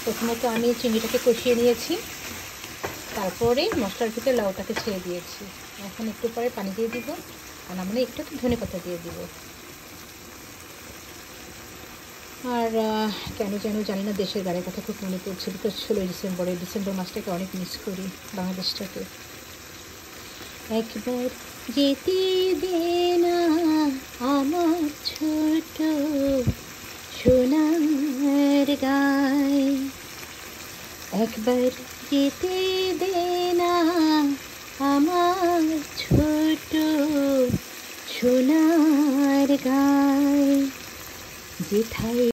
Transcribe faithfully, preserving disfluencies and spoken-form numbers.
প্রথমত আমি চিংড়িটাকে কষিয়ে নিয়েছি, তারপরে মশলার ভিতরে লাউটাকে ছেড়ে দিয়েছি। এখন একটু পরে পানি দিয়ে দিব, আর আমরা একটু একটু ধনেপাতা দিয়ে দিব। আর কেন যেন জানি না দেশের গানের কথা খুব মনে পড়ছে, বিকজ ষোলোই ডিসেম্বরে ডিসেম্বর মাসটাকে অনেক মিস করি বাংলাদেশটাকে। একবার যেতে দে না আমার ছোট সোনার গায়, একবার যেতে দে না আমার ছোট সোনার গায়, যেথায়